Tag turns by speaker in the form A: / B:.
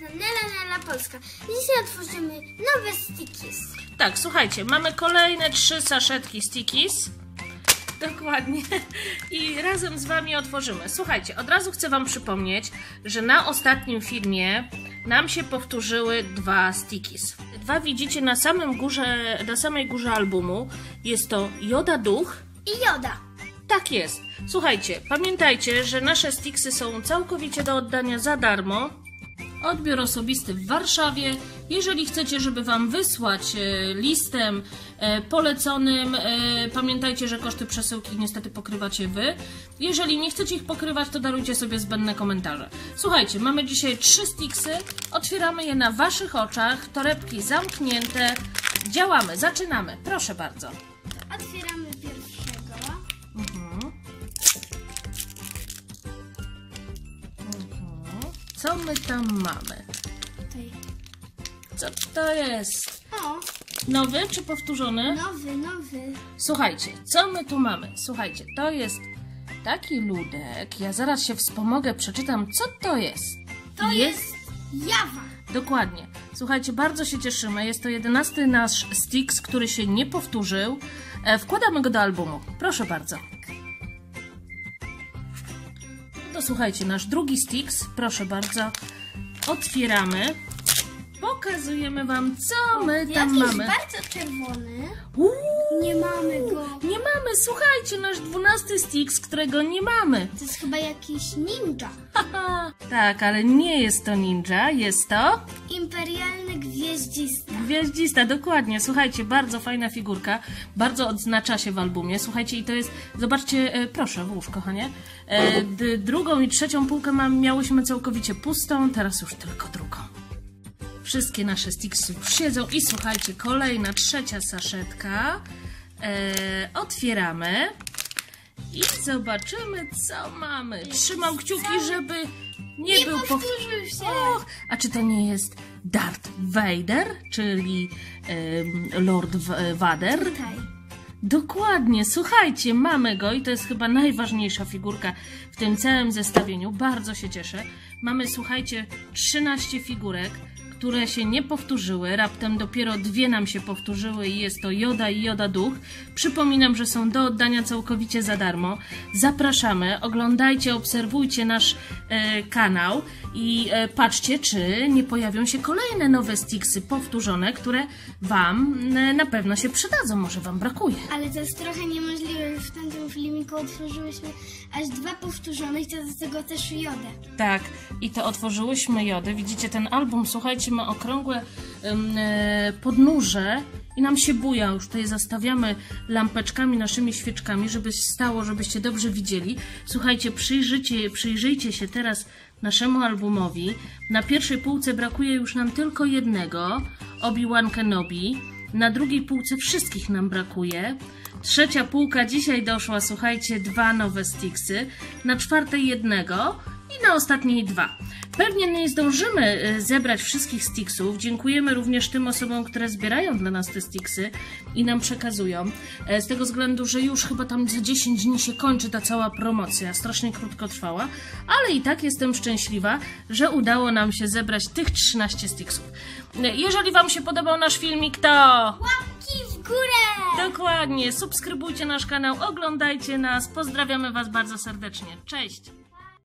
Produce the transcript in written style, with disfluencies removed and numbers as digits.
A: na Nela Polska. Dzisiaj otworzymy nowe stickies.
B: Tak, słuchajcie, mamy kolejne 3 saszetki stickies. Dokładnie. I razem z Wami otworzymy. Słuchajcie, od razu chcę Wam przypomnieć, że na ostatnim filmie nam się powtórzyły 2 stickies. 2 widzicie na samej górze albumu. Jest to Joda Duch
A: I Joda.
B: Tak jest. Słuchajcie, pamiętajcie, że nasze sticksy są całkowicie do oddania za darmo. Odbiór osobisty w Warszawie. Jeżeli chcecie, żeby Wam wysłać listem poleconym, pamiętajcie, że koszty przesyłki niestety pokrywacie Wy. Jeżeli nie chcecie ich pokrywać, to darujcie sobie zbędne komentarze. Słuchajcie, mamy dzisiaj 3 sticksy. Otwieramy je na Waszych oczach. Torebki zamknięte. Działamy, zaczynamy. Proszę bardzo.
A: Otwieramy pierwszego.
B: Co my tam mamy?
A: Tutaj.
B: Co to jest?
A: O,
B: Nowy czy powtórzony?
A: nowy.
B: Słuchajcie, co my tu mamy? Słuchajcie, to jest taki ludek. Ja zaraz się wspomogę, przeczytam, co to jest.
A: To jest Jawa.
B: Dokładnie. Słuchajcie, bardzo się cieszymy. Jest to 11 nasz sticks, który się nie powtórzył. Wkładamy go do albumu. Proszę bardzo. To słuchajcie, nasz drugi sticks. Proszę bardzo. Otwieramy. Pokazujemy Wam, co my tam mamy.
A: Jakiś bardzo czerwony.
B: Nie
A: mamy go.
B: Nie mamy. Słuchajcie, nasz 12 sticks, którego nie mamy.
A: To jest chyba jakiś ninja.
B: Tak, ale nie jest to ninja. Jest to...
A: Imperialny gwieździsta.
B: Gwieździsta, dokładnie. Słuchajcie, bardzo fajna figurka. Bardzo odznacza się w albumie. Słuchajcie, i to jest... Zobaczcie, proszę, włóż, kochanie. Drugą i trzecią półkę miałyśmy całkowicie pustą. Teraz już tylko drugą. Wszystkie nasze sticksy już siedzą. I słuchajcie, kolejna, 3 saszetka. Otwieramy. I zobaczymy, co mamy. Trzymam kciuki, żeby nie był
A: powtórzył się.
B: Och, a czy to nie jest Darth Vader, czyli Lord Vader?
A: Tutaj.
B: Dokładnie, słuchajcie, mamy go i to jest chyba najważniejsza figurka w tym całym zestawieniu. Bardzo się cieszę. Mamy, słuchajcie, 13 figurek, które się nie powtórzyły. Raptem dopiero 2 nam się powtórzyły i jest to Joda i Joda Duch. Przypominam, że są do oddania całkowicie za darmo. Zapraszamy, oglądajcie, obserwujcie nasz kanał i patrzcie, czy nie pojawią się kolejne nowe sticksy powtórzone, które Wam na pewno się przydadzą. Może Wam brakuje.
A: Ale to jest trochę niemożliwe. W tamtym filmiku otworzyłyśmy aż 2 powtórzone i to do tego też Jodę.
B: Tak, i to otworzyłyśmy Jodę. Widzicie, ten album, słuchajcie, ma okrągłe podnóże i nam się buja. Już tutaj zastawiamy lampeczkami, naszymi świeczkami, żeby stało, żebyście dobrze widzieli. Słuchajcie, przyjrzyjcie się teraz naszemu albumowi. Na pierwszej półce brakuje już nam tylko jednego, Obi-Wan Kenobi. Na drugiej półce wszystkich nam brakuje. 3. półka dzisiaj doszła, słuchajcie, 2 nowe sticksy. Na 4. jednego i na ostatniej 2. Pewnie nie zdążymy zebrać wszystkich sticksów. Dziękujemy również tym osobom, które zbierają dla nas te sticksy i nam przekazują. Z tego względu, że już chyba tam za 10 dni się kończy ta cała promocja. Strasznie krótko trwała, ale i tak jestem szczęśliwa, że udało nam się zebrać tych 13 sticksów. Jeżeli Wam się podobał nasz filmik, to...
A: Łapki w górę!
B: Dokładnie, subskrybujcie nasz kanał, oglądajcie nas. Pozdrawiamy Was bardzo serdecznie. Cześć!